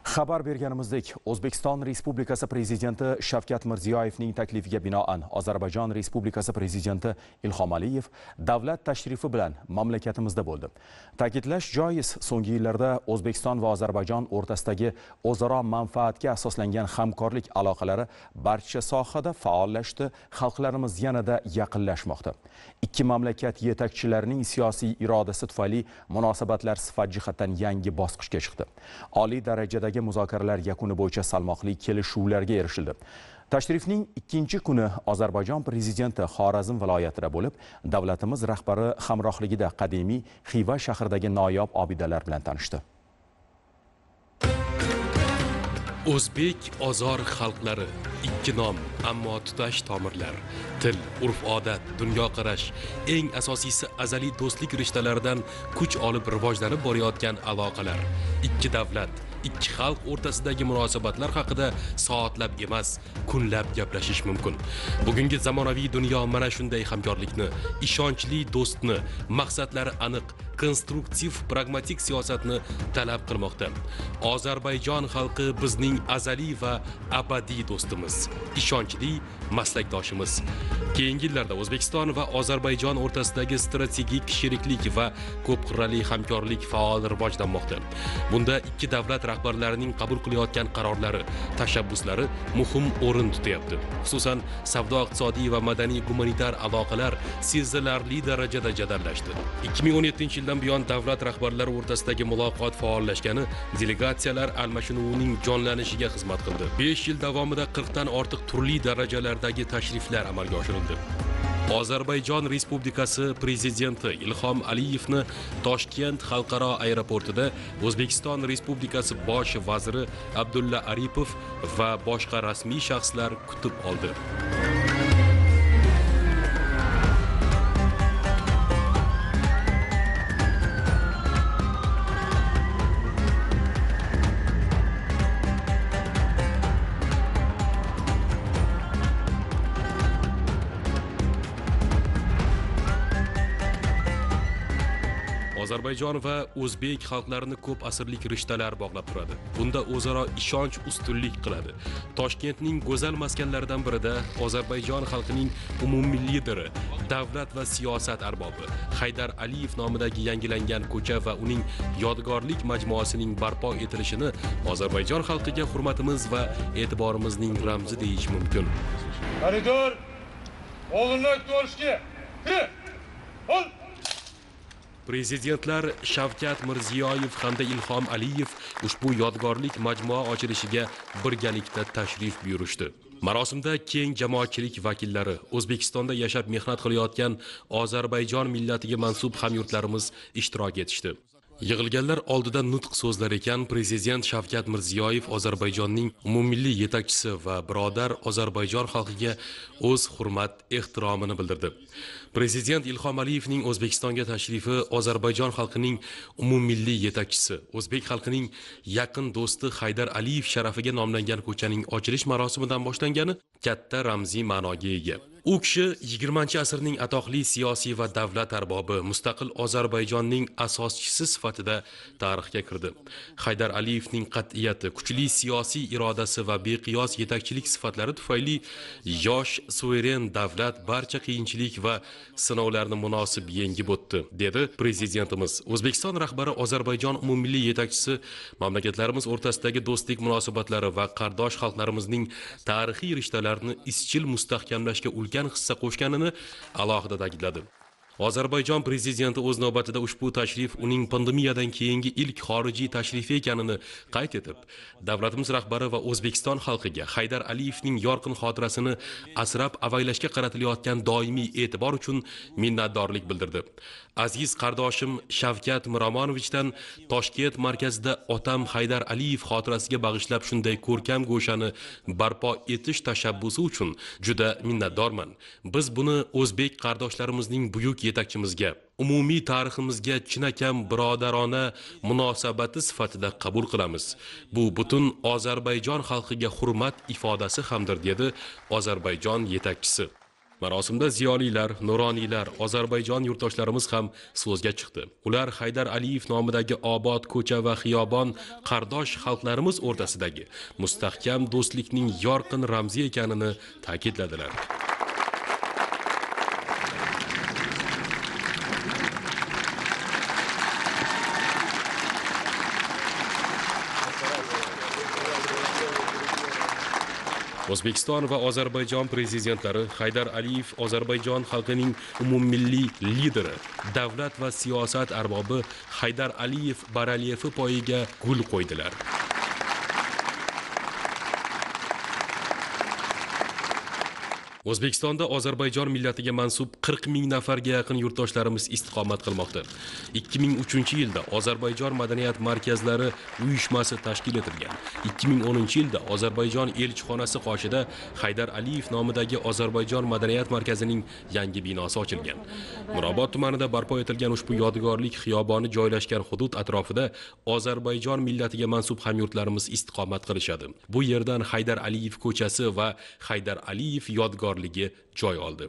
Xabar berganimizdek, O'zbekiston Respublikasi Prezidenti Shavkat Mirziyoyevning taklifiga binoan Ozarbayjon Respublikasi Prezidenti Ilhom Aliyev davlat tashrifi bilan mamlakatimizda bo'ldi. Ta'kidlash joiz, so'nggi yillarda O'zbekiston va Ozarbayjon o'rtasidagi o'zaro manfaatga asoslangan hamkorlik aloqalari barcha sohada faollashdi, xalqlarimiz yanada yaqinlashmoqda. Ikki mamlakat yetakchilarining siyosiy irodasi tufayli munosabatlar sifat jihatdan yangi bosqichga chiqdi. Oliy darajadagi muzokaralar yakuni bo'yicha salmoqli kelishuvlarga erishildi. Tashrifning ikkinchi kuni Ozarbayjon prezidenti Xorazm viloyatida bo'lib, davlatimiz rahbari hamrohligida qadimiy Xiva shahridagi noyob obidalar bilan tanishdi. O'zbek ozor xalqlari, ikki nom, ammo tutash tomirlar, til, urf-odat, dunyoqarash, eng asosiysi azaliy do'stlik rishtalaridan kuch olib rivojlanib borayotgan aloqalar, ikki davlat, ikki xalq o'rtasidagi munosabatlar haqida soatlab emas, kunlab gaplashish mumkin. Bugungi zamonaviy dunyo mana shunday hamkorlikni, ishonchli do'stni, maqsadlari aniq, konstruktiv, pragmatik siyosatni talab qilmoqda. Ozarbayjon xalqi bizning azaliy va abadiy do'stimiz, ishonchli maslakdoshimiz. Keyingi yillarda O'zbekiston va Ozarbayjon o'rtasidagi strategik sheriklik va ko'p qirrali hamkorlik faol rivojlanmoqda. Bunda ikki davlat rahbarlarining qabul qilayotgan qarorlari, tashabbuslari muhim o'rin tutyapti. Xususan, savdo-iqtisodiy va madaniy-gumanitar aloqalar sezilarli darajada jadallashdi. 2017-yildan buyon davlat rahbarlari o'rtasidagi muloqot faollashgani delegatsiyalar almashinuvining jonlanishiga xizmat qildi. 5 yil davomida 40 dan ortiq turli darajalardagi tashriflar amalga oshirildi. Ozarbayjon Respublikasi Prezidenti Ilhom Aliyevni Toshkent xalqaro aeroportida O'zbekiston Respublikasi bosh vaziri Abdulla Aripov va boshqa rasmiy shaxslar kutib oldi. Ozarbayjon va o'zbek xalqlarini ko'p asrlik rishtalar bog'lab turadi. Bunda o'zaro ishonch ustunlik qiladi. Toshkentning go'zal maskanlaridan birida Ozarbayjon xalqining umumiy lideri, davlat va siyosat arbobi Haydar Aliyev nomidagi yangilangan ko'cha va uning yodgorlik majmuasining barpo etilishini Ozarbayjon xalqiga hurmatimiz va e'tiborimizning ramzi deyish mumkin. Koridor, o'g'ilni ko'rishga kir. Ol. Prezidentlar Shavkat Mirziyoyev hamda Ilhom Aliyev ushbu yodgorlik majmua ochilishiga birgalikda tashrif buyurishdi. Marosimda keng jamoatchilik vakillari, O'zbekistonda yashab mehnat qilayotgan Ozarbayjon millatiga mansub hamyurtlarimiz ishtirok etishdi. Yig'ilganlar oldida nutq so'zlar ekan Prezident Shavkat Mirziyoyev Ozarbayjonning umummilliy yetakchisi va birodar Ozarbayjon xalqiga o'z hurmat, ehtiromini bildirdi. Prezident Ilhom Aliyevning O'zbekistonga tashrifi Ozarbayjon xalqining umummilliy yetakchisi, o'zbek xalqining yaqin do'sti Haydar Aliyev sharafiga nomlangan ko'chaning ochilish marosimidan boshlangani katta ramziy ma'noga ega. U kishi 20-asrning atoqli siyosiy va davlat arbobi, mustaqil Ozarbayjonning asoschisi sifatida tarixga kirdi. Haydar Aliyevning qat'iyati, kuchli siyosiy irodasi va beqiyos yetakchilik sifatlari tufayli yosh suveren davlat barcha qiyinchilik va sinovlarni munosib yengib o'tdi, dedi prezidentimiz. O'zbekiston rahbari Ozarbayjon umummilliy yetakchisi mamlakatlarimiz o'rtasidagi do'stlik munosabatlari va qardosh xalqlarimizning tarixiy rishtalarini izchil mustahkamlashga ulkan hissa qo'shganini alohida ta'kidladi. Ozarbayjon prezidenti o'z navbatida ushbu tashrif uning pandemiyadan keyingi ilk xorijiy tashrifi ekanini qayd etib, davlatimiz rahbari va O'zbekiston xalqiga Haydar Aliyevning yorqin xotirasini asrab avaylashga qaratilayotgan doimiy e'tibor uchun minnatdorlik bildirdi. Aziz qardoshim Shavkat Miromonovichdan Toshkent markazida otam Haydar Aliyev xotirasiga bag'ishlab shunday ko'rkam go'shani barpo etish tashabbusi uchun juda minnatdorman. Biz buni o'zbek qardoshlarimizning buyuk yetakchimizga, umumiy tariximizga chinakam birodarona munosabati sifatida qabul qilamiz. Bu butun Ozarbayjon xalqiga hurmat ifodasi hamdir, dedi Ozarbayjon yetakchisi. Marosimda ziyolilar, nuroniylar, Ozarbayjon yurtdoshlarimiz ham so'zga chiqdi. Ular Haydar Aliyev nomidagi obod ko'cha va xiyobon qardosh xalqlarimiz o'rtasidagi mustahkam do'stlikning yorqin ramzi ekanini ta'kidladilar. O'zbekiston va Ozarbayjon prezidentlari Haydar Aliyev Ozarbayjon xalqining umummilliy lideri, davlat va siyosat arbobi Haydar Aliyev barelyefi poyiga gul qo'ydilar. O'zbekistonda Ozarbayjon millatiga mansub 40 ming nafarga yaqin yurtdoshlarimiz istiqomat qilmoqda. 2003-yilda Ozarbayjon madaniyat markazlari uyushmasi tashkil etilgan. 2010-yilda Ozarbayjon elchixonasi qoshida Haydar Aliyev nomidagi Ozarbayjon madaniyat markazining yangi binosi ochilgan. Mirobod tumanida barpo etilgan ushbu yodgorlik xiyoboni joylashgan hudud atrofida Ozarbayjon millatiga mansub hamyurtlarimiz istiqomat qilishadi. Bu yerdan Haydar Aliyev ko'chasi va Haydar Aliyev yodgorligi joy oldi.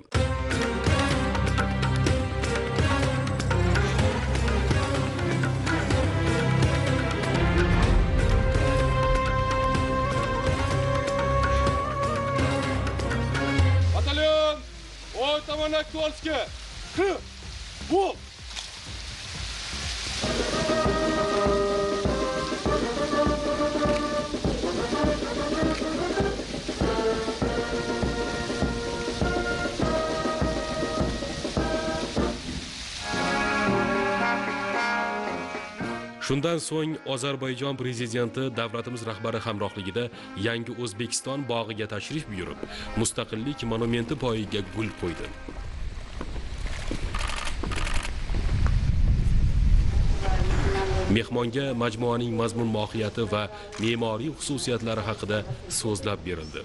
Batalyon, o'y tomon Aktualska. Bu Shundan so'ng Ozarbayjon prezidenti davlatimiz rahbari hamrohligida yangi O'zbekiston bog'iga tashrif buyurib, mustaqillik monumenti poyiga gul qo'ydi. Mehmonga majmuaning mazmun mohiyati va me'moriy xususiyatlari haqida so'zlab berildi.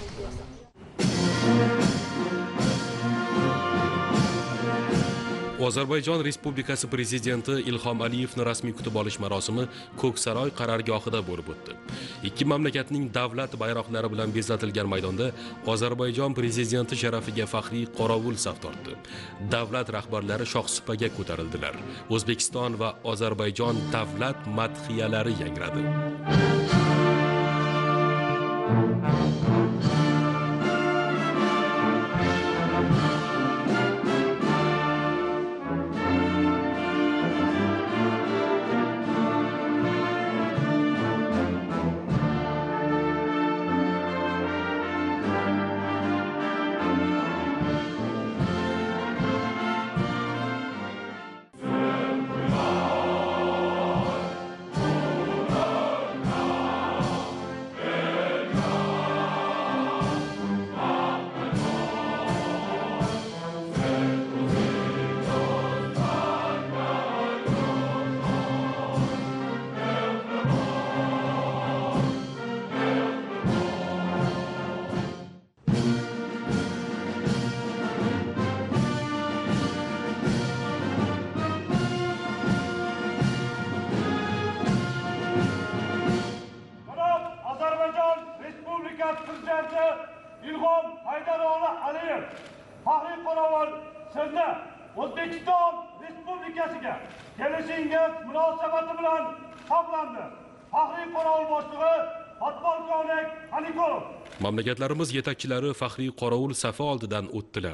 Ozarbayjon Respublikasi prezidenti Ilhom Aliyevni rasmiy kutib olish marosimi Ko'ksaroy qarorgohida bo'lib o'tdi. Ikki mamlakatning davlat bayroqlari bilan bezatilgan maydonda Ozarbayjon prezidenti sharafiga faxriy qorovul saf tortdi. Davlat rahbarlari shohsupaga ko'tarildilar. O'zbekiston va Ozarbayjon davlat madhiyalari yangradi. Prezidenti İlhom Haydaroğlu Aliyev faxriy qorovul sizni O'zbekiston Respublikasiga kelishingiz munosabati bilan saqlandi. Faxriy qorovul boshlig'i Podpolkovnik Xanikolov. Mamlakatlarimiz yetakchilari faxriy qorovul safi oldidan o'tdilar.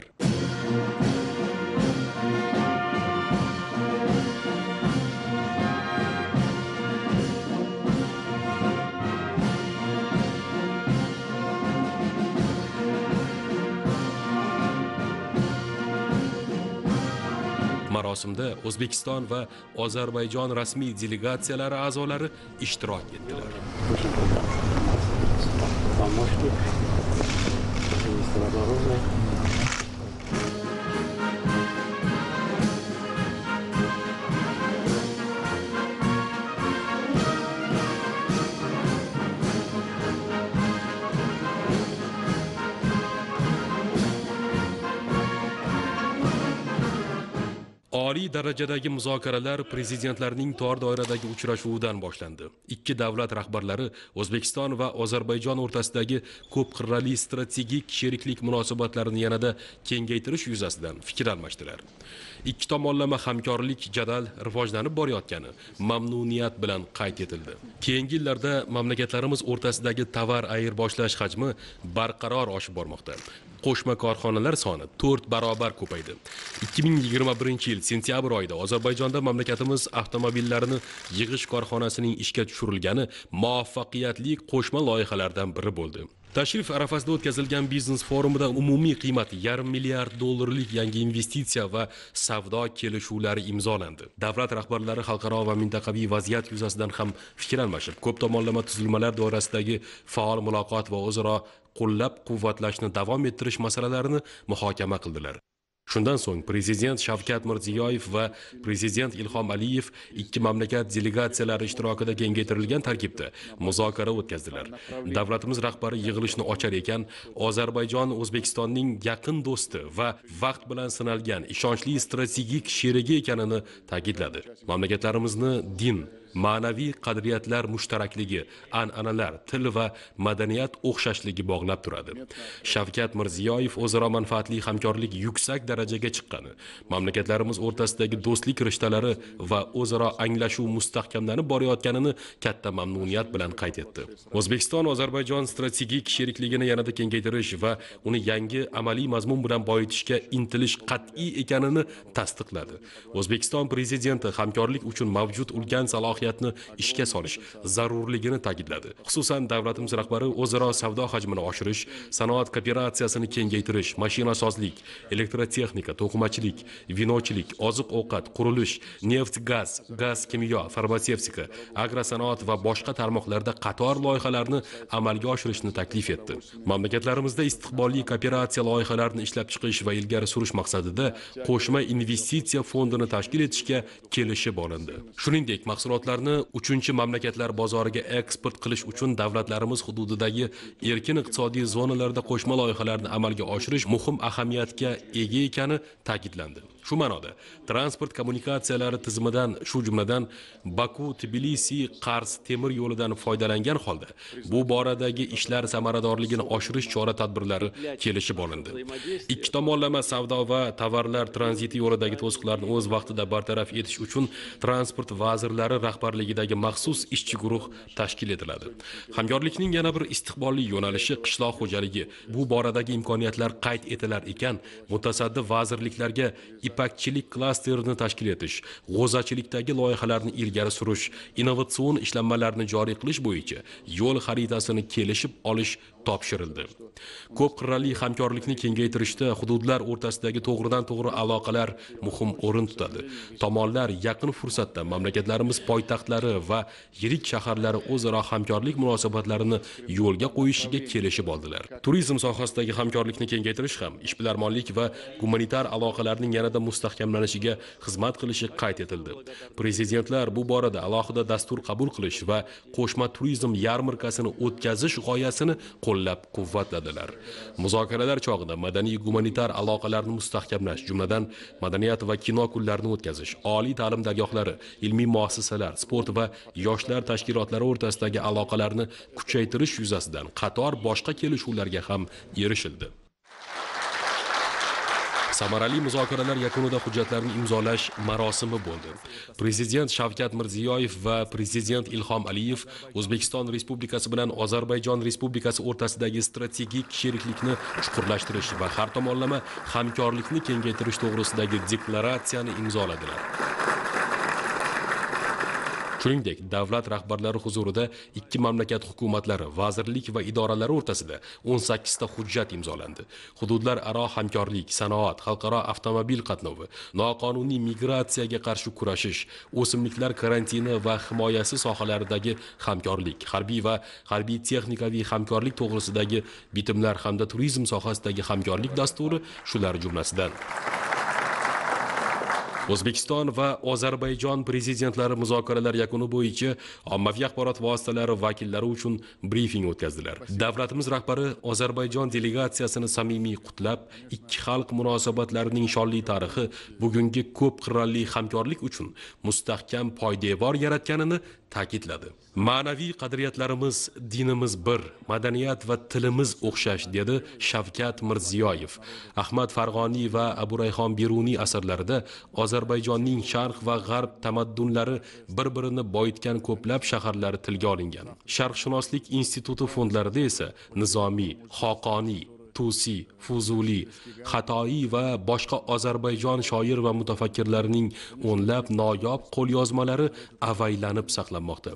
Marosimda O'zbekiston va Ozarbayjon rasmiy delegatsiyalari a'zolari ishtirok etdilar. Oliy darajadagi muzokaralar prezidentlarning tor doiradagi uchrashuvidan boshlandi. Ikki davlat rahbarlari O'zbekiston va Ozarbayjon o'rtasidagi ko'p qirrali strategik sheriklik munosabatlarini yanada kengaytirish yuzasidan fikr almashdilar. Ikki tomonlama hamkorlik jadal rivojlanib borayotgani mamnuniyat bilan qayd etildi. Keyingi yillarda mamlakatlarimiz o'rtasidagi tovar ayirboshlash hajmi barqaror oshib bormoqda. Qo'shma korxonalar soni 4 barobar ko'paydi. 2021-yil sentyabr oyida Ozarbayjonda mamlakatimiz avtomobillarini yig'ish korxonasining ishga tushirilgani muvaffaqiyatli qo'shma loyihalardan biri bo'ldi. Tashrif arafasida o'tkazilgan biznes forumida umumiy qiymati $500 milliard yangi investitsiya va savdo kelishuvlari imzolandi. Davlat rahbarlari xalqaro va mintaqaviy vaziyat yuzasidan ham fikr almashib, ko'p tomonlama tuzilmalar doirasidagi faol muloqot va o'zaro qo'llab-quvvatlashni davom ettirish masalalarini muhokama qildilar. Shundan so'ng Prezident Shavkat Mirziyoyev va Prezident Ilhom Aliyev ikki mamlakat delegatsiyalari ishtirokida kengaytirilgan tarkibda muzokara o'tkazdilar. Davlatimiz rahbari yig'ilishni ochar ekan, Ozarbayjon O'zbekistonning yaqin do'sti va vaqt bilan sinalgan ishonchli strategik sherigi ekanini ta'kidladi. Mamlakatlarimizni din, ma'naviy qadriyatlar mushtarakligi, an'analar, til va madaniyat o'xshashligi bog'lab turadi. Shavkat Mirziyoyev o'zaro manfaatli hamkorlik yuksak darajaga chiqqani, mamlakatlarimiz o'rtasidagi do'stlik rishtalari va o'zaro anglashuv mustahkamlanib borayotganini katta mamnuniyat bilan qayd etdi. O'zbekiston Ozarbayjon strategik sherikligini yanada kengaytirish va uni yangi amaliy mazmun bilan boyitishga intilish qat'iy ekanini tasdiqladi. O'zbekiston prezidenti hamkorlik uchun mavjud ulkan salohiyatni ishga solish zarurligini ta'kidladi. Xususan, davlatimiz rahbari o'zaro savdo hajmini oshirish, sanoat kooperatsiyasini kengaytirish, mashinasozlik, elektrotexnika, to'qimachilik, vinochilik, oziq-ovqat, qurilish, neft, gaz, kimyo, farmatsevtika, agrosanoat va boshqa tarmoqlarda qator loyihalarni amalga oshirishni taklif etdi. Mamlakatlarimizda istiqbolli kooperatsiya loyihalarini ishlab chiqish va ilgari surish maqsadida qo'shma investitsiya fondini tashkil etishga kelishib olindi. Shuningdek, mahsulotlarni uchinchi mamlakatlar bozoriga eksport qilish uchun davlatlarimiz hududidagi erkin iqtisodiy zonalarda qo'shma loyihalarni amalga oshirish muhim ahamiyatga ega ekani ta'kidlandi. Shu ma'noda, transport kommunikatsiyalari tizimidan, shu jumladan Baku-Tbilisi-Qars temir yo'lidan foydalangan holda bu boradagi ishlar samaradorligini oshirish chora-tadbirlari kelishib olindi. Ikki tomonlama savdo va tovarlar tranziti yo'lidagi to'siqlarni o'z vaqtida bartaraf etish uchun transport vazirlari rahbarligidagi maxsus ishchi guruh tashkil etiladi. Hamkorlikning yana bir istiqbolli yo'nalishi qishloq xo'jaligi. Bu boradagi imkoniyatlar qayd etilar ekan, mutasaddi vazirliklarga ipakchilik klasterini tashkil etish, g'o'zachilikdagi loyihalarni ilgari surish, innovatsion ishlanmalarni joriy qilish bo'yicha yo'l xaritasini kelishib olish topshirildi. Ko'p qirrali hamkorlikni kengaytirishda hududlar o'rtasidagi to'g'ridan-to'g'ri aloqalar muhim o'rin tutadi. Tomonlar yaqin fursatda mamlakatlarimiz poytaxtlari va yirik shaharlari o'zaro hamkorlik munosabatlarini yo'lga qo'yishiga kelishib oldilar. Turizm sohasidagi hamkorlikni kengaytirish ham ishbilarmonlik va gumanitar aloqalarning yanada mustahkamlanishiga xizmat qilishi qayd etildi. Prezidentlar bu borada alohida dastur qabul qilish va qo'shma turizm yarmarkasini o'tkazish g'oyasini qo'llab-quvvatladilar. Muzokaralar chog'ida madaniy-gumanitar aloqalarni mustahkamlash, jumladan madaniyat va kino kunlarini o'tkazish, oliy ta'lim dargohlari, ilmiy muassasalar, sport va yoshlar tashkilotlari o'rtasidagi aloqalarni kuchaytirish yuzasidan qator boshqa kelishuvlarga ham erishildi. Samarali muzokaralar yakunida hujjatlarni imzolash marosimi bo'ldi. Prezident Shavkat Mirziyoyev va Prezident Ilhom Aliyev O'zbekiston Respublikasi bilan Ozarbayjon Respublikasi o'rtasidagi strategik sheriklikni chuqurlashtirish va har tomonlama hamkorlikni kengaytirish to'g'risidagi deklaratsiyani imzoladilar. Shuningdek, davlat rahbarlari huzurida ikki mamlakat hukumatlari, vazirlik va idoralari o'rtasida 18 ta hujjat imzolandi. Hududlar aro hamkorlik, sanoat, xalqaro avtomobil qatnovi, noqonuniy migratsiyaga qarshi kurashish, o'simliklar karantini va himoyasi sohalaridagi hamkorlik, harbiy va harbiy texnikaviy hamkorlik to'g'risidagi bitimlar hamda turizm sohasidagi hamkorlik dasturi shular jumlasidan. O'zbekiston va Ozarbayjon prezidentlari muzokaralar yakuni bo'yicha ommaviy axborot vositalari vakillari uchun brifing o'tkazdilar. Davlatimiz rahbari Ozarbayjon delegatsiyasini samimiy qutlab, ikki xalq munosabatlarining shonli tarixi bugungi ko'p qirrali hamkorlik uchun mustahkam poydevor yaratganini ta'kidladi. Ma'naviy qadriyatlarimiz, dinimiz bir, madaniyat va tilimiz o'xshash, dedi Shavkat Mirziyoyev. Ahmad Farg'oniy va Abu Rayhon Beruniy asarlarida Ozarbayjonning sharq va g'arb tamaddunlari bir-birini boyitgan ko'plab shaharlari tilga olingan. Sharqshunoslik instituti fondlarida esa Nizomiy, Xoqoniy, Tusi, Fuzuli, Xatoiy va boshqa Ozarbayjon shoir va mutafakkirlarining o'nlab noyob qo'lyozmalari avaylanib saqlanmoqda.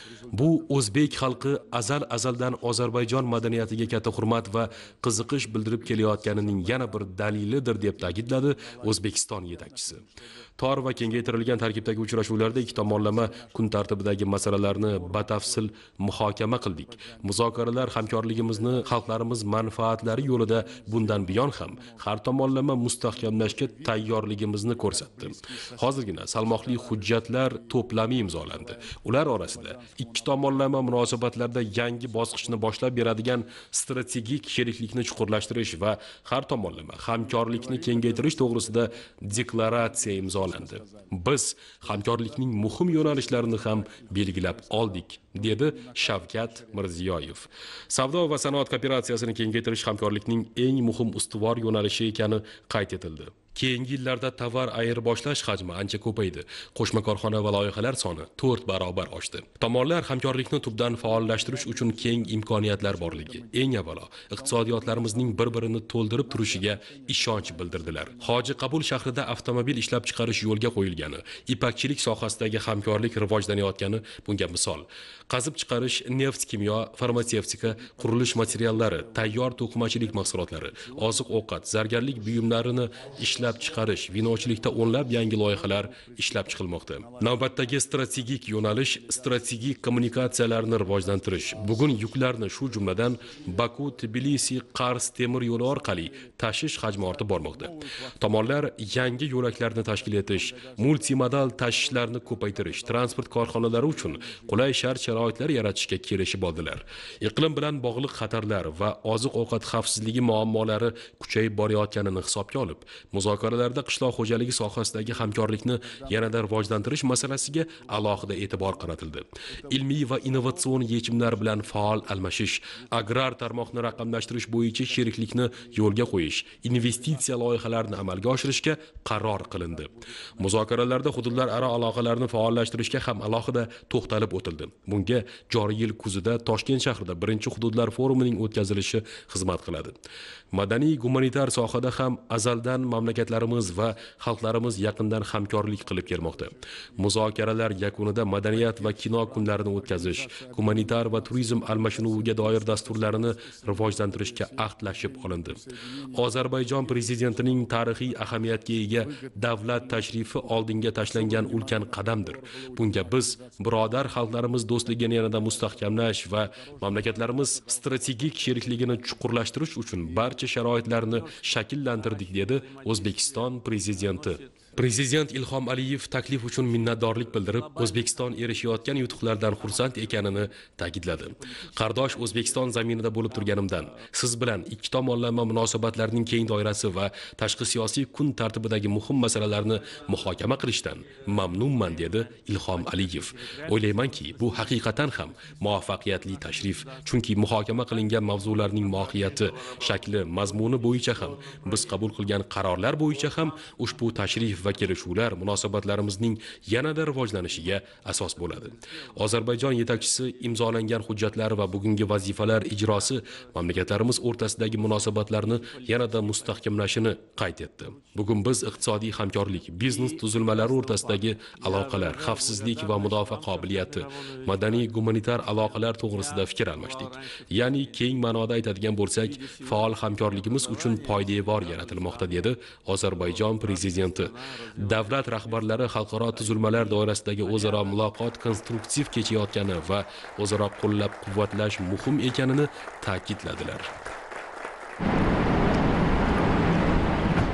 Bu o'zbek xalqi azaldan Ozarbayjon madaniyatiga katta hurmat va qiziqish bildirib kelayotganining yana bir dalilidir, deb ta'kidladi O'zbekiston yetakchisi. Tor va kengaytirilgan tarkibdagi uchrashuvlarda ikki tomonlama kun tartibidagi masalalarni batafsil muhokama qildik. Muzokaralar hamkorligimizni xalqlarimiz manfaatlari yo'lida bundan buyon ham har tomonlama mustahkamlashga tayyorligimizni ko'rsatdi. Hozirgina salmoqli hujjatlar to'plami imzolandi. Ular orasida ikki tomonlama munosabatlarda yangi bosqichni boshlab beradigan strategik sheriklikni chuqurlashtirish va har tomonlama hamkorlikni kengaytirish to'g'risida deklaratsiya imzolandi. Biz hamkorlikning muhim yo'nalishlarini ham belgilab oldik, dedi Shavkat Mirziyoyev. Savdo va sanoat kooperatsiyasini kengaytirish hamkorlikning eng muhim ustuvor yo'nalishi ekani qayd etildi. Keyingi yillarda tovar ayirboshlash hajmi ancha ko'paydi. Qo'shma korxona va loyihalar soni 4 barobar oshdi. Tomonlar hamkorlikni tubdan faollashtirish uchun keng imkoniyatlar borligi, eng avvalo iqtisodiyotlarimizning bir-birini to'ldirib turishiga ishonch bildirdilar. Hoji Qabul shahrida avtomobil ishlab chiqarish yo'lga qo'yilgani, ipakchilik sohasidagi hamkorlik rivojlanayotgani bunga misol. Qazib chiqarish, neft kimyo, farmatsevtika, qurilish materiallari, tayyor to'qimachilik mahsulotlari, oziq-ovqat, zargarlik buyumlarini ishlab chiqarish, vinochilikda o'nlab yangi loyihalar ishlab chiqilmoqda. Navbatdagi strategik yo'nalish strategik kommunikatsiyalarni rivojlantirish. Bugun yuklarni, shu jumladan Baku, Tbilisi, Qars temir yo'li orqali tashish hajmi ortib bormoqda. Tomonlar yangi yo'laklarni tashkil etish, multimodal tashishlarni ko'paytirish, transport korxonalari uchun qulay shart-sharoitlar yaratishga kelishib oldilar. Iqlim bilan bog'liq xatarlar va oziq-ovqat xavfsizligi muammolari kuchayib borayotganini hisobga olib, muzokaralarda qishloq xo'jaligi sohasidagi hamkorlikni yanada rivojlantirish masalasiga alohida e'tibor qaratildi. Ilmiy va innovatsion yechimlar bilan faol almashish, agrar tarmoqni raqamlashtirish bo'yicha sheriklikni yo'lga qo'yish, investitsiya loyihalarini amalga oshirishga qaror qilindi. Muzokaralarda hududlararo aloqalarni faollashtirishga ham alohida to'xtalib o'tildi. Bunga joriy yil kuzida Toshkent shahrida birinchi hududlar forumining o'tkazilishi xizmat qiladi. Madaniy gumanitar sohada ham azaldan mamlakatlarimiz va xalqlarimiz yaqindan hamkorlik qilib kelmoqda. Muzokaralar yakunida madaniyat va kino kunlarini o'tkazish, gumanitar va turizm almashinuviga doir dasturlarini rivojlantirishga ahdlashib olindi. Ozarbayjon prezidentining tarixiy ahamiyatga ega davlat tashrifi oldinga tashlangan ulkan qadamdir. Bunga biz birodar xalqlarimiz do'stligini yanada mustahkamlash va mamlakatlarimiz strategik sherikligini chuqurlashtirish uchun barcha sharoitlarni shakllantirdik, dedi O'zbekiston prezidenti. Prezident Ilhom Aliyev taklif uchun minnatdorlik bildirib, O'zbekiston erishayotgan yutuqlardan xursand ekanini ta'kidladi. Qardosh O'zbekiston zaminida bo'lib turganimdan, siz bilan ikki tomonlama munosabatlarning keng doirasi va tashqi siyosiy kun tartibidagi muhim masalalarni muhokama qilishdan mamnunman, dedi Ilhom Aliyev. O'ylaymanki, bu haqiqatan ham muvaffaqiyatli tashrif, chunki muhokama qilingan mavzularning mohiyati, shakli, mazmuni bo'yicha ham, biz qabul qilgan qarorlar bo'yicha ham ushbu tashrif va kelishuvlar munosabatlarimizning yanada rivojlanishiga asos bo'ladi. Ozarbayjon yetakchisi imzolangan hujjatlar va bugungi vazifalar ijrosi mamlakatlarimiz o'rtasidagi munosabatlarni yanada mustahkamlashini qayd etdi. Bugun biz iqtisodiy hamkorlik, biznes tuzilmalari o'rtasidagi aloqalar, xavfsizlik va mudofaa qobiliyati, madaniy gumanitar aloqalar to'g'risida fikr almashdik. Ya'ni keng ma'noda aytadigan bo'lsak, faol hamkorligimiz uchun poydevor yaratilmoqda, dedi Ozarbayjon prezidenti. Davlat rahbarlari xalqaro tuzilmalar doirasidagi o'zaro muloqot konstruktiv kechayotgani va o'zaro qo'llab-quvvatlash muhim ekanini ta'kidladilar.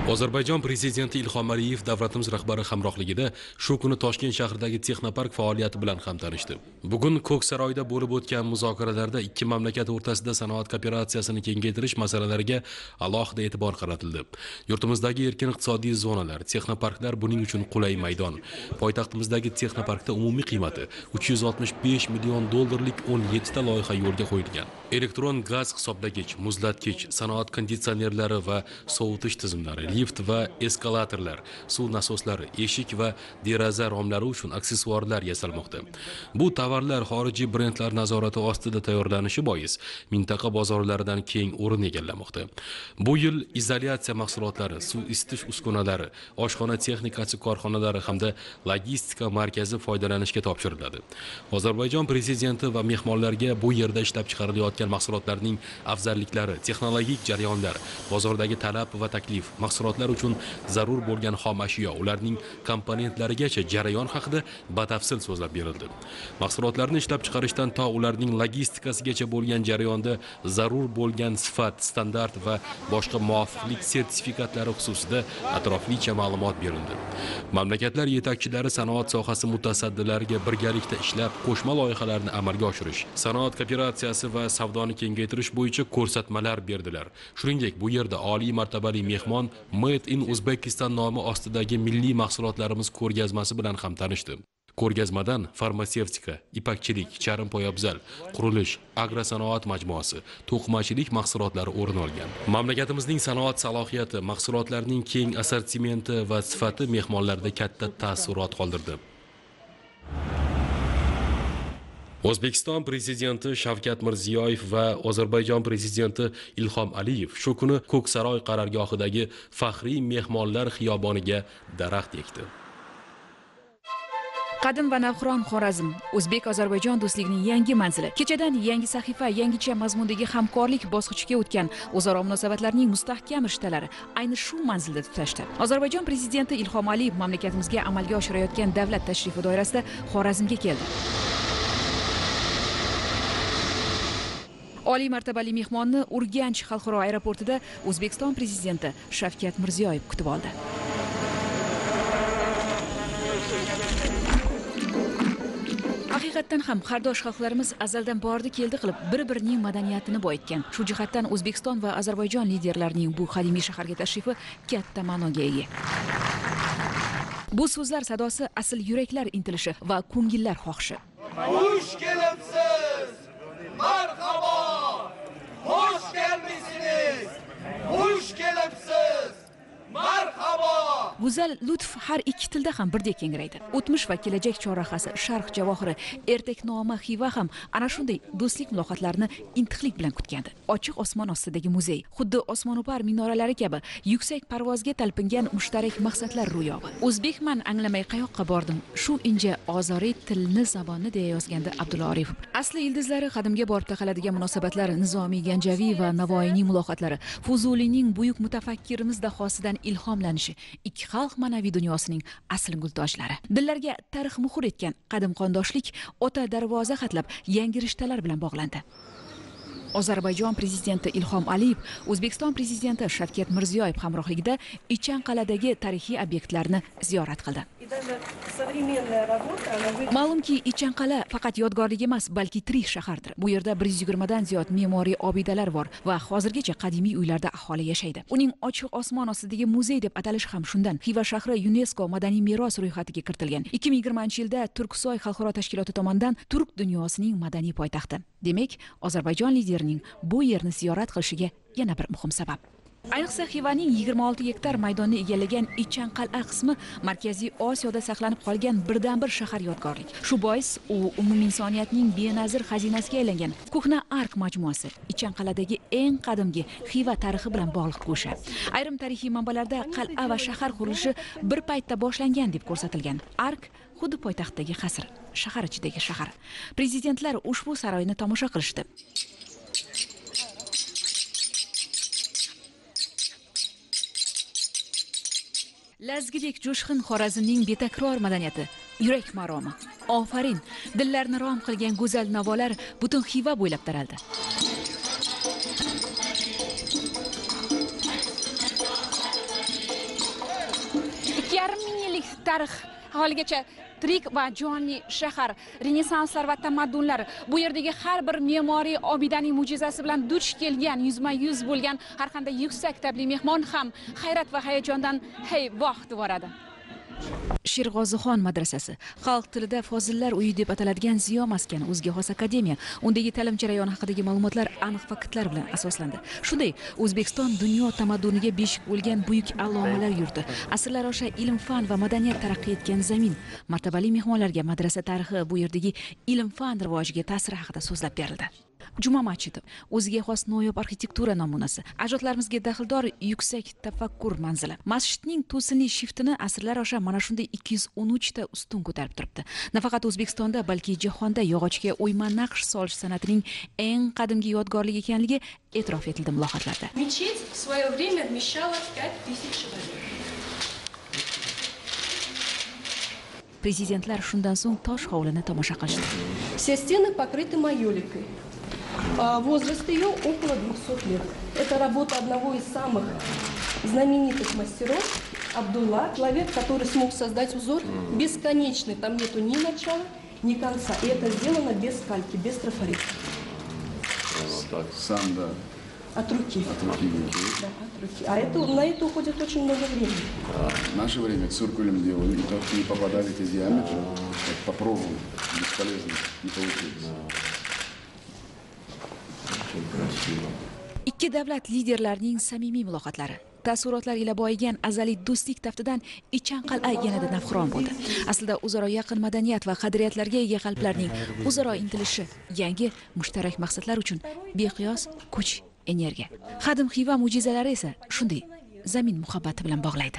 Ozarbayjon prezidenti Ilhom Aliyev davlatimiz rahbari hamrohligida shu kuni Toshkent shahridagi Texnopark faoliyati bilan ham tanishdi. Bugun Ko'ksaroyda bo'lib o'tgan muzokaralarda ikki mamlakat o'rtasida sanoat kooperatsiyasini kengaytirish masalalariga alohida e'tibor qaratildi. Yurtimizdagi erkin iqtisodiy zonalar, texnoparklar buning uchun qulay maydon. Poytaxtimizdagi Texnoparkda umumiy qiymati 365 million dollarlik 17 ta loyiha yo'lga qo'yilgan. Elektron gaz hisoblagich, muzlatgich, sanoat konditsionerlari va sovutish tizimlari, lift va eskalatorlar, suv nasoslari, eshik va deraza romlari uchun aksessuarlar yasalmoqda. Bu tovarlar xorijiy brendlar nazorati ostida tayyorlanishi bois mintaqa bozorlaridan keng o'rin egallamoqda. Bu yil izolyatsiya mahsulotlari, suv isitish uskunalari, oshxona texnikasi korxonalari hamda logistika markazi foydalanishga topshiriladi. Ozarbayjon prezidenti va mehmonlarga bu yerda ishlab chiqarilayotgan mahsulotlarning afzalliklari, texnologik jarayonlar, bozordagi talab va taklif, mahsulotlar uchun zarur bo'lgan xom ashyo, ularning komponentlarigacha jarayon haqida batafsil so'zlab berildi. Mahsulotlarni ishlab chiqarishdan to ularning logistikasigacha bo'lgan jarayonda zarur bo'lgan sifat, standart va boshqa muvofiqlik sertifikatlari xususida atroflicha ma'lumot berildi. Mamlakatlar yetakchilari sanoat sohasi mutasaddilariga birgalikda ishlab, qo'shma loyihalarni amalga oshirish, sanoat kooperatsiyasi va savdoni kengaytirish bo'yicha ko'rsatmalar berdilar. Shuningdek, bu yerda oliy martabali mehmon Made in Uzbekistan nomi ostidagi milliy mahsulotlarimiz ko'rgazmasi bilan ham tanishdi. Ko'rgazmadan farmatsevtika, ipakchilik, charm poyabzal, qurilish, agrosanoat majmuasi, to'qimachilik mahsulotlari o'rin olgan. Mamlakatimizning sanoat salohiyati, mahsulotlarning keng assortimenti va sifati mehmonlarda katta taassurot qoldirdi. O'zbekiston prezidenti Shavkat Mirziyoyev va Ozarbayjon prezidenti Ilhom Aliyev shu kuni Ko'ksaroy qarorgohidagi faxriy mehmonlar xiyoboniga daraxt ekdi. Qadim va navqiron Xorazm, O'zbek-Ozarbayjon do'stligining yangi manzili. Kechadan yangi sahifa, yangicha mazmundagi hamkorlik bosqichiga o'tgan o'zaro munosabatlarning mustahkam rishtalari ayni shu manzilda tutashdi. Ozarbayjon prezidenti Ilhom Aliyev mamlakatimizga amalga oshirayotgan davlat tashrifi doirasida Xorazmga keldi. Oliy martabali mehmonni Urganch xalqaro aeroportida O'zbekiston prezidenti Shavkat Mirziyoyev kutib oldi. Haqiqatan ham qardosh xalqlarimiz azaldan bordi keldi qilib bir-birining madaniyatini boyitgan. Shu jihatdan O'zbekiston va Ozarbayjon liderlarining bu qadimiy shaharga tashrifi katta ma'noga ega. Bu so'zlar sadosi asl yuraklar intilishi va ko'ngillar xohishi. Xush kelibsiz! Marhaba! Xush kelibsiz! Xush kelibsiz! Marhaba! Go'zal lutf har ikki tilda ham birdek yangraydi. O'tmish va kelajak chorrahasi, sharq javohiri, ertaknoma Xiva ham ana shunday do'stlik muloqotlarini intiqlik bilan kutgandi. Ochiq osmon ostidagi muzey, xuddi osmono'par minoralari kabi yuksak parvozga talpingan mushtarak maqsadlar ro'yobi. O'zbekman anglamay qayoqqa bordim, shu inja ozoriy tilni zabonni deya yozgandi Abdulla Orifov. Asli ildizlari qadimga borib taqaladigan munosabatlar, Nizomiy Ganjaviy va Navoiyning muloqotlari, Fuzulining buyuk mutafakkirimiz dahosidan ilhomlanishi, ikki xalq ma'naviy dunyosining asl guldoshlari. Dillarga tarix muhr etgan qadim qondoshlik o'ta darvoza xatlab yangi rishtalar bilan bog'landi. Ozarbayjon prezidenti Ilhom Aliyev O'zbekiston prezidenti Shavkat Mirziyoyev hamrohligida Ichanqal'adagi tarixiy obyektlarni ziyorat qildi. Ma'lumki, Ichanqal'a faqat yodgorlik emas, balki tirik shahardir. Bu yerda 120 dan ziyod me'moriy obidalar bor va hozirgacha qadimiy uylarda aholi yashaydi. Uning ochiq osmon ostidagi muzey deb atalishi ham shundan. Xiva shahri UNESCO madaniy meros ro'yxatiga kiritilgan. 2020-yilda Turksoy xalqaro tashkiloti tomonidan turk dunyosining madaniy poytaxti. Demak, Ozarbayjon liderining bu yerni ziyorat qilishiga yana bir muhim sabab. Ayniqsa Xivaning 26 gektar maydonni egallagan Ichanqal'a qismi Markaziy Osiyoda saqlanib qolgan birdan-bir shahar yodgorlik. Shu bois u umuminsoniyatning benazir xazinasiga aylangan Ko'hna Ark majmuasi Ichanqal'adagi eng qadimgi Xiva tarixi bilan bog'liq go'sha. Ayrim tarixiy manbalarda qal'a va shahar qurilishi bir paytda boshlangan deb ko'rsatilgan. Ark xuddi poytaxtdagi qasr, shahar ichidagi shahar. Prezidentlar ushbu saroyni tomosha qilishdi. Lazgidek jo'shqin Xorazmning betakror madaniyati, yurak maromi. Ofarin, dillarni rom qilgan go'zal navolar butun Xiva bo'ylab taraldi. tarix haligacha tirik va jonli shahar, renesanslar va tamaddunlar, bu yerdagi har bir me'moriy obidaning mo'jizasi bilan duch kelgan, yuzma-yuz bo'lgan har qanday yuksak tabli mehmon ham hayrat va hayajondan hey voh devoradi. Sherg'ozixon madrasasi, xalq tilida Fozillar uyi deb ataladigan ziyo maskani, o'ziga xos akademiya. Undagi ta'lim jarayoni haqidagi ma'lumotlar aniq faktlar bilan asoslandi. Shunday, O'zbekiston dunyo tamadduniga beshik bo'lgan buyuk allomalar yurti, asrlar osha ilm-fan va madaniyat taraqqiy etgan zamin. Martabali mehmonlarga madrasa tarixi, bu yerdagi ilm-fan rivojiga ta'siri haqida so'zlab berildi. Juma masjidi, o'ziga xos noyob arxitektura namunasi, ajdodlarimizga daxldor yuksak tafakkur manzili. Masjidning to'sinli shiftini asrlar osha mana shunday 213 ta ustun ko'tarib turibdi. Nafaqat O'zbekistonda, balki jahonda yog'ochga o'yma naqsh solish san'atining eng qadimgi yodgorligi ekanligi e'tirof etildi muloqotlarda. Мечеть в свое время вмещала 5000 человек. Prezidentlar shundan so'ng tosh hovlini tomosha qilishdi. Все стены покрыты майоликой. Возраст ее около 200 лет. Это работа одного из самых знаменитых мастеров, Абдулла. Человек, который смог создать узор бесконечный. Там нету ни начала, ни конца. И это сделано без скальки, без трафарита. Так, сам, да. От руки. От руки. Да, от руки. А на это уходит очень много времени. В наше время циркулем делали, и как не попадали эти диаметры, как попробовал, бесполезно, не получилось. Ikki davlat liderlarining samimiy muloqotlari, taassurotlar ila boyigan azaliy do'stlik taftidan Ichan qal'a yanada nafqiron bo'ldi. Aslida o'zaro yaqin madaniyat va qadriyatlarga ega qalblarning o'zaro intilishi yangi mushtarak maqsadlar uchun beqiyos kuch, energiya. Xadim Xiva mo'jizalari esa shunday zamin muhabbati bilan bog'laydi.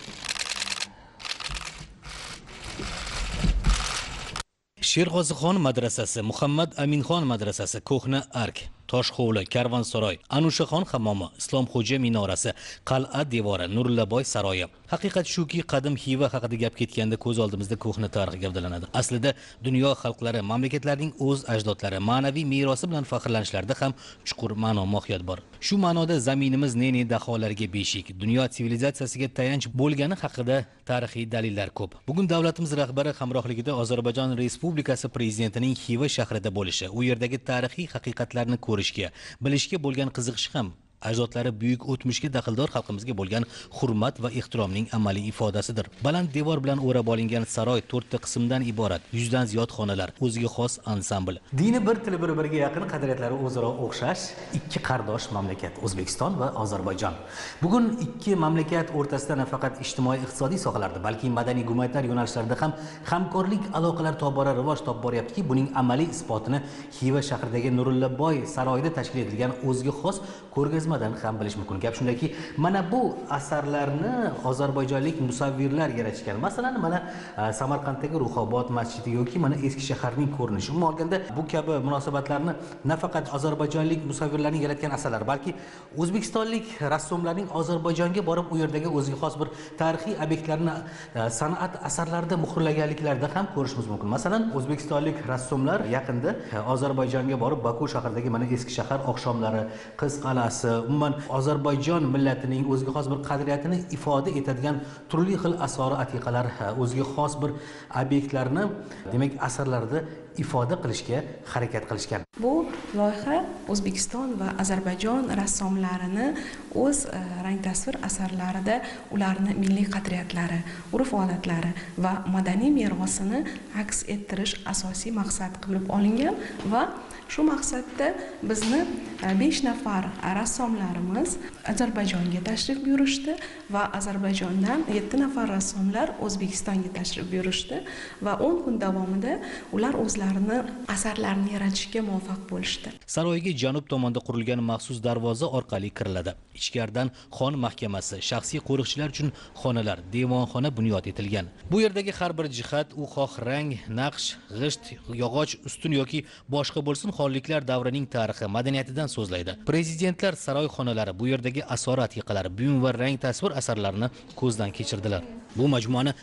Sherg'ozixon madrasasi, Muhammad Aminxon madrasasi, Ko'hna Ark, Toshxo'vli, Karvonsaroy, Anushaxon hammomi, Islomxo'ja minorasi, Qal'a devori, Nurillaboy saroyi. Haqiqat shuki, qadim Xiva haqida gap ketganda ko'z oldimizda ko'hna tarix gavdalanadi. Aslida dunyo xalqlari, mamlakatlarining o'z ajdodlari, ma'naviy merosi bilan faxrlanishlarida ham chuqur ma'no mohiyat bor. Shu ma'noda zaminimiz ne daholarga beshik, dunyo sivilizatsiyasiga tayanch bo'lgani haqida tarixiy dalillar ko'p. Bugun davlatimiz rahbari hamrohligida Ozarbayjon Respublikasi prezidentining Xiva shahrida bo'lishi, u yerdagi tarixiy haqiqatlarni ko'rishga, bilishga bo'lgan qiziqish ham ajdodlari buyuk o'tmishga daxldor xalqimizga bo'lgan hurmat va ehtiromning amaliy ifodasidir. Baland devor bilan o'rab olingan saroy 4 ta qismdan iborat, 100 dan ziyod xonalar, o'ziga xos ansambl. Dini bir, tili bir-biriga yaqin, qadriyatlari o'zaro o'xshash ikki qardosh mamlakat, O'zbekiston va Ozarbayjon. Bugun ikki mamlakat o'rtasida nafaqat ijtimoiy-iqtisodiy sohalarda, balki madaniy-gumanitar yo'nalishlarda ham hamkorlik aloqalar tobora rivoj topib boryaptiki, buning amaliy isbotini Xiva shahridagi Nurillaboy saroyida tashkil etilgan o'ziga xos ko'rgazma ham bilish mumkin. Gap shundaki, mana bu asarlarni ozarbayjonlik musavvirlar yaratishgan. Masalan, mana Samarqanddagi Ruhobod masjidi yoki mana eski shaharning ko'rinishi. Umuman olganda bu kabi munosabatlarni nafaqat ozarbayjonlik musavvirlarning yaratgan asarlari, balki o'zbekistonlik rassomlarning Ozarbayjonga borib u yerdagi o'ziga xos bir tarixiy obyektlarni san'at asarlarida muhrlaganliklarida ham ko'rishimiz mumkin. Masalan, o'zbekistonlik rassomlar yaqinda Ozarbayjonga borib Baku shahridagi mana eski shahar oqshomlari, Qiz qal'asi, umuman Ozarbayjon millatining o'ziga xos bir qadriyatini ifoda etadigan turli xil asori atiqalar, o'ziga xos bir obyektlarni, demak, asarlarda ifoda qilishga harakat qilishgan. Bu loyiha O'zbekiston va Ozarbayjon rassomlarini o'z rang tasvir asarlarida ularni milliy qadriyatlari, urf-odatlari va madaniy merosini aks ettirish asosiy maqsad qilib olingan va shu maqsadda bizni 5 nafar rassomlarimiz Ozarbayjonga tashrif buyurishdi va Ozarbayjondan 7 nafar rassomlar O'zbekistonga tashrif buyurishdi va 10 kun davomida ular o'zlarini asarlarini yaratishga muvaffaq bo'lishdi. Saroyga janub tomonda qurilgan maxsus darvoza orqali kiriladi. Ichkaridan xon mahkamasi, shaxsiy qo'riqchilar uchun xonalar, devonxona bunyod etilgan. Bu yerdagi har bir jihat, u xoh rang, naqsh, g'isht, yog'och, ustun yoki boshqa bo'lsin, xonliklar davrining tarixi, madaniyatidan so'zlaydi. Prezidentlar saroy xonalari, bu yerdagi asori atiqalar, buyum va rang tasvir asarlarini ko'zdan kechirdilar. Bu majmuani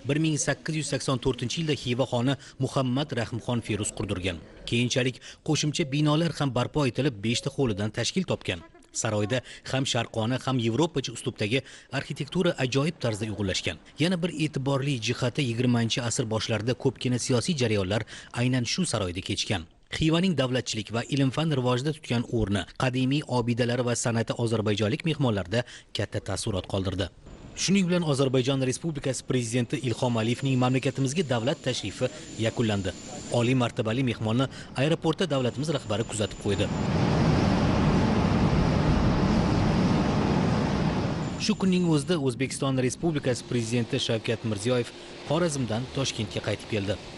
1884-yilda Xiva xoni Muhammad Rahimxon Feruz qurdirgan. Keyinchalik qo'shimcha binolar ham barpo etilib 5 ta hovlidan tashkil topgan. Saroyda ham sharqona, ham yevropacha uslubdagi arxitektura ajoyib tarzda uyg'unlashgan. Yana bir e'tiborli jihati 20-asr boshlarida ko'pgina siyosiy jarayonlar aynan shu saroyda kechgan. Xivaning davlatchilik va ilm-fan rivojida tutgan o'rni, qadimiy obidalari va san'ati ozarbayjonlik mehmonlarda katta taassurot qoldirdi. Shuning bilan Ozarbayjon Respublikasi prezidenti Ilhom Aliyevning mamlakatimizga davlat tashrifi yakunlandi. Oliy martabali mehmonni aeroportda davlatimiz rahbari kuzatib qo'ydi. Shu kunning o'zida O'zbekiston Respublikasi prezidenti Shavkat Mirziyoyev Xorazmdan Toshkentga qaytib keldi.